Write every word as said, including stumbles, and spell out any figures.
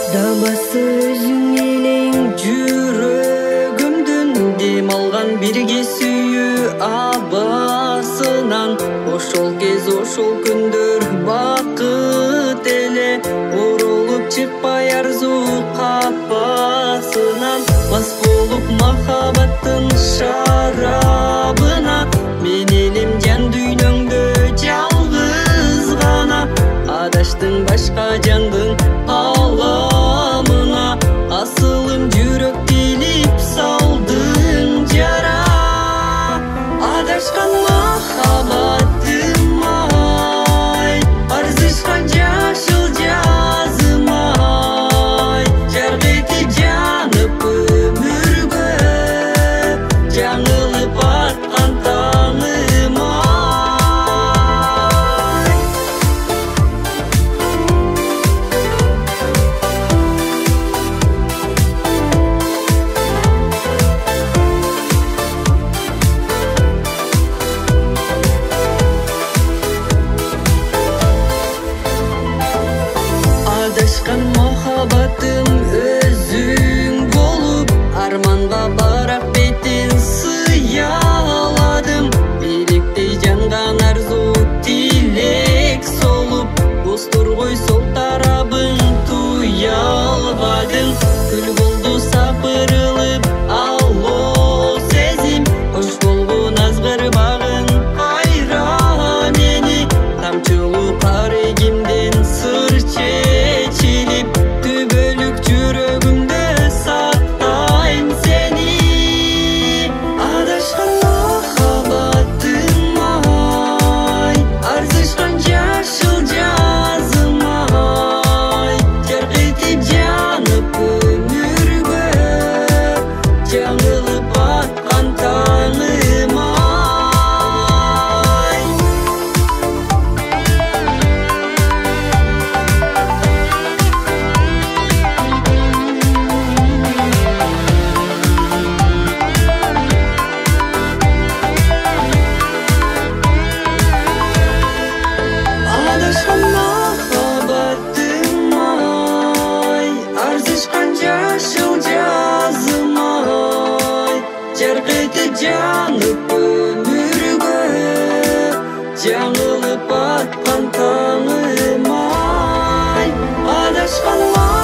Dabасы өзүң элең жүрөгүмдүн, дем алган бирге сүйүү абасынан. Ошол кез ошол күндөр бакыт эле, оролуп чыкпай арзу капасынан. Мас болуп махабаттын шарабына, мен элем жан дүйнөңдө жалгыз гана. Адаштың башка жандын аламына, асылым жүрөк тилип салдың жара. Адашкан махаббатым ай, арзышкан жашыл жазым ай, жарк эти жанып өмүргө, жаңылып аткан таңым ай. Адашкан махаббатым өзүң болуп, арманга барак бетин сыяладым. Бириктей жанган арзу тилек солуп, босторгой сол тарабын туя албадым. Күл болду сапырылып алло сезим, кош болгон азгыр багың кайра мени. Тамчылуу кар эгимден сыр чечилип, түбөлүк жүрөгүмдө сактайм сени. Адашкан махаббатым ай, арзышкан жашыл жазым ай, жарк этип жанып өмүргө, жаңылып аткан таңым ай. Адашкан махаббатым ай, арзышкан жашыл жазым ай, жарк этип жанып өмүргө, жаңылып аткан таңым ай. Адашкан